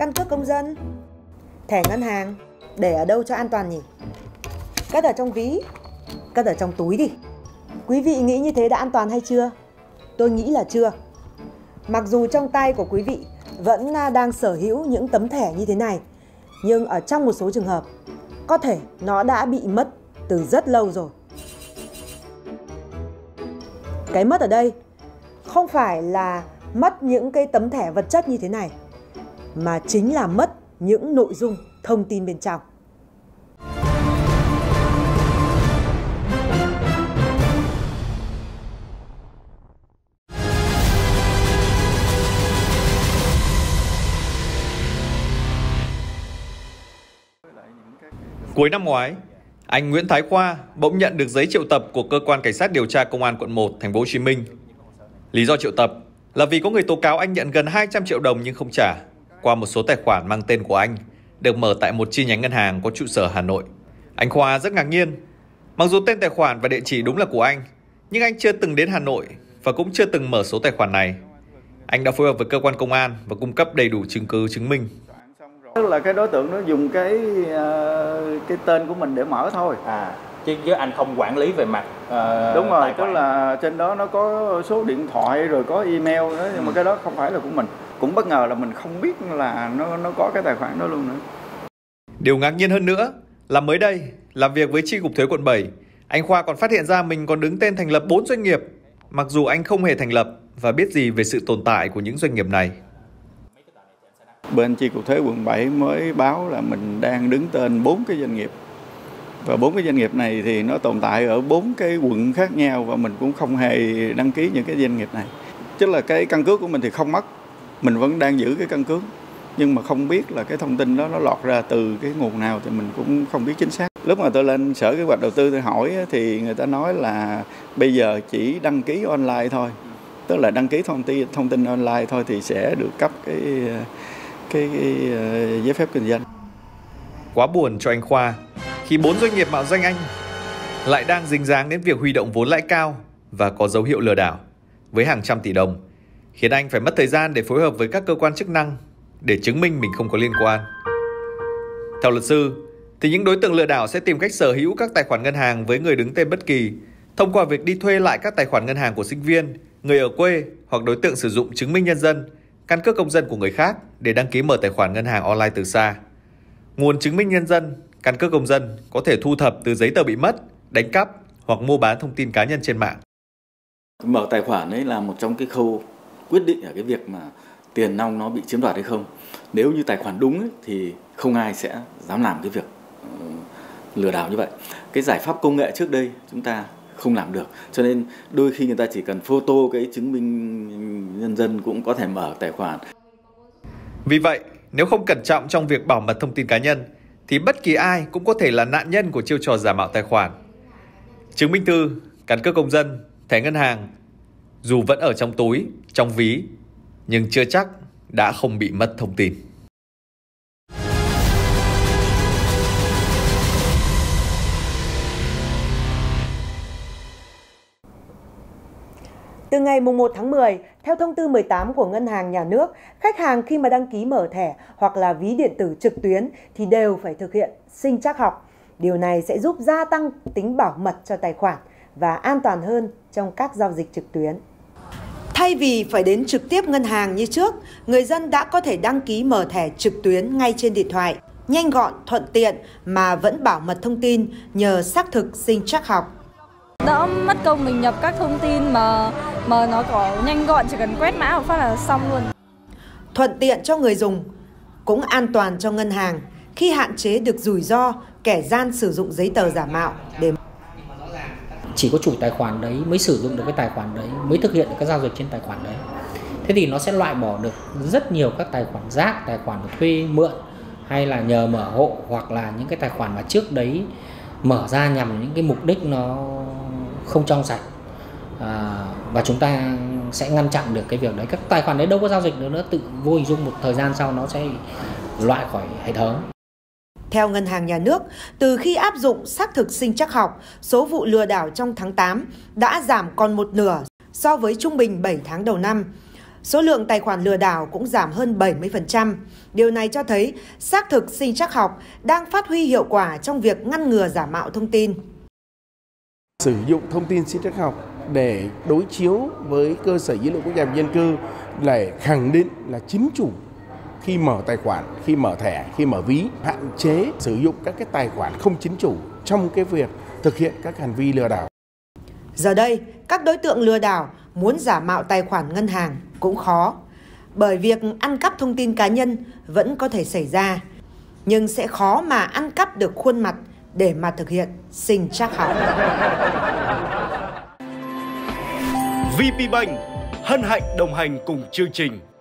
căn cước công dân, thẻ ngân hàng để ở đâu cho an toàn nhỉ? Cất ở trong ví, cất ở trong túi đi. Quý vị nghĩ như thế đã an toàn hay chưa? Tôi nghĩ là chưa. Mặc dù trong tay của quý vị vẫn đang sở hữu những tấm thẻ như thế này, nhưng ở trong một số trường hợp, có thể nó đã bị mất từ rất lâu rồi. Cái mất ở đây không phải là mất những cái tấm thẻ vật chất như thế này, mà chính là mất những nội dung thông tin bên trong. Cuối năm ngoái, anh Nguyễn Thái Khoa bỗng nhận được giấy triệu tập của cơ quan cảnh sát điều tra công an quận 1, thành phố Hồ Chí Minh. Lý do triệu tập là vì có người tố cáo anh nhận gần 200 triệu đồng nhưng không trả qua một số tài khoản mang tên của anh được mở tại một chi nhánh ngân hàng có trụ sở Hà Nội. Anh Khoa rất ngạc nhiên. Mặc dù tên tài khoản và địa chỉ đúng là của anh, nhưng anh chưa từng đến Hà Nội và cũng chưa từng mở số tài khoản này. Anh đã phối hợp với cơ quan công an và cung cấp đầy đủ chứng cứ chứng minh. Tức là cái đối tượng nó dùng cái tên của mình để mở thôi. Chứ anh không quản lý về mặt đúng rồi, tài tức khoản. là trên đó nó có số điện thoại rồi có email đó, nhưng mà cái đó không phải là của mình. Cũng bất ngờ là mình không biết là nó có cái tài khoản đó luôn nữa. Điều ngạc nhiên hơn nữa là mới đây, làm việc với chi cục thuế quận 7, anh Khoa còn phát hiện ra mình còn đứng tên thành lập 4 doanh nghiệp, mặc dù anh không hề thành lập và biết gì về sự tồn tại của những doanh nghiệp này. Bên chi cục thuế quận 7 mới báo là mình đang đứng tên 4 cái doanh nghiệp. Và 4 cái doanh nghiệp này thì nó tồn tại ở 4 cái quận khác nhau và mình cũng không hề đăng ký những cái doanh nghiệp này. Tức là cái căn cước của mình thì không mất, mình vẫn đang giữ cái căn cước. Nhưng mà không biết là cái thông tin đó nó lọt ra từ cái nguồn nào thì mình cũng không biết chính xác. Lúc mà tôi lên Sở Kế hoạch Đầu tư tôi hỏi thì người ta nói là bây giờ chỉ đăng ký online thôi. Tức là đăng ký thông tin online thôi thì sẽ được cấp cái giấy phép kinh doanh. Quá buồn cho anh Khoa khi 4 doanh nghiệp mạo danh anh lại đang dính dáng đến việc huy động vốn lãi cao và có dấu hiệu lừa đảo với hàng trăm tỷ đồng, khiến anh phải mất thời gian để phối hợp với các cơ quan chức năng để chứng minh mình không có liên quan. Theo luật sư, thì những đối tượng lừa đảo sẽ tìm cách sở hữu các tài khoản ngân hàng với người đứng tên bất kỳ thông qua việc đi thuê lại các tài khoản ngân hàng của sinh viên, người ở quê hoặc đối tượng sử dụng chứng minh nhân dân, căn cước công dân của người khác để đăng ký mở tài khoản ngân hàng online từ xa. Nguồn chứng minh nhân dân, căn cước công dân có thể thu thập từ giấy tờ bị mất, đánh cắp hoặc mua bán thông tin cá nhân trên mạng. Mở tài khoản ấy là một trong cái khâu quyết định ở cái việc mà tiền nong nó bị chiếm đoạt hay không. Nếu như tài khoản đúng ấy, thì không ai sẽ dám làm cái việc lừa đảo như vậy. Cái giải pháp công nghệ trước đây chúng ta không làm được, cho nên đôi khi người ta chỉ cần photo cái chứng minh nhân dân cũng có thể mở tài khoản. Vì vậy, nếu không cẩn trọng trong việc bảo mật thông tin cá nhân, thì bất kỳ ai cũng có thể là nạn nhân của chiêu trò giả mạo tài khoản. Chứng minh thư, căn cước công dân, thẻ ngân hàng, dù vẫn ở trong túi, trong ví, nhưng chưa chắc đã không bị mất thông tin. Từ ngày 1 tháng 10, theo thông tư 18 của Ngân hàng Nhà nước, khách hàng khi mà đăng ký mở thẻ hoặc là ví điện tử trực tuyến thì đều phải thực hiện sinh trắc học. Điều này sẽ giúp gia tăng tính bảo mật cho tài khoản và an toàn hơn trong các giao dịch trực tuyến. Thay vì phải đến trực tiếp ngân hàng như trước, người dân đã có thể đăng ký mở thẻ trực tuyến ngay trên điện thoại, nhanh gọn, thuận tiện mà vẫn bảo mật thông tin nhờ xác thực sinh trắc học. Đỡ mất công mình nhập các thông tin mà nó có nhanh gọn, chỉ cần quét mã một phát là xong luôn. Thuận tiện cho người dùng, cũng an toàn cho ngân hàng khi hạn chế được rủi ro kẻ gian sử dụng giấy tờ giả mạo để chỉ có chủ tài khoản đấy mới sử dụng được cái tài khoản đấy, mới thực hiện được các giao dịch trên tài khoản đấy. Thế thì nó sẽ loại bỏ được rất nhiều các tài khoản rác, tài khoản thuê mượn hay là nhờ mở hộ, hoặc là những cái tài khoản mà trước đấy mở ra nhằm những cái mục đích nó không trong sạch. Và chúng ta sẽ ngăn chặn được cái việc đấy. Các tài khoản đấy đâu có giao dịch nữa, tự vô hình dung một thời gian sau nó sẽ loại khỏi hệ thống. Theo Ngân hàng Nhà nước, từ khi áp dụng xác thực sinh trắc học, số vụ lừa đảo trong tháng 8 đã giảm còn 1/2 so với trung bình 7 tháng đầu năm. Số lượng tài khoản lừa đảo cũng giảm hơn 70%. Điều này cho thấy xác thực sinh trắc học đang phát huy hiệu quả trong việc ngăn ngừa giả mạo thông tin. Sử dụng thông tin sinh trắc học để đối chiếu với cơ sở dữ liệu quốc gia về dân cư để khẳng định là chính chủ khi mở tài khoản, khi mở thẻ, khi mở ví, hạn chế sử dụng các cái tài khoản không chính chủ trong cái việc thực hiện các hành vi lừa đảo. Giờ đây, các đối tượng lừa đảo muốn giả mạo tài khoản ngân hàng cũng khó, bởi việc ăn cắp thông tin cá nhân vẫn có thể xảy ra, nhưng sẽ khó mà ăn cắp được khuôn mặt để mà thực hiện sinh trắc học. VPBank hân hạnh đồng hành cùng chương trình.